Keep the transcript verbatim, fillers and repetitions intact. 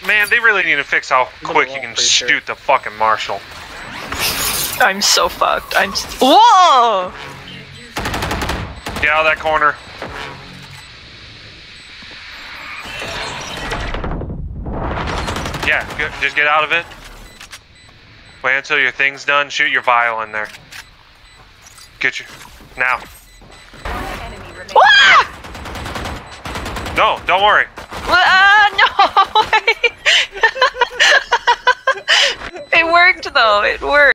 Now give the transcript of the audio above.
Man, they really need to fix how quick you can shoot sure. the fucking marshal. I'm so fucked. I'm. S Whoa! Get out of that corner. Yeah, good. Just get out of it. Wait until your thing's done. Shoot your vial in there. Get your now. Ah! No, don't worry. Uh, no. It worked though. It worked.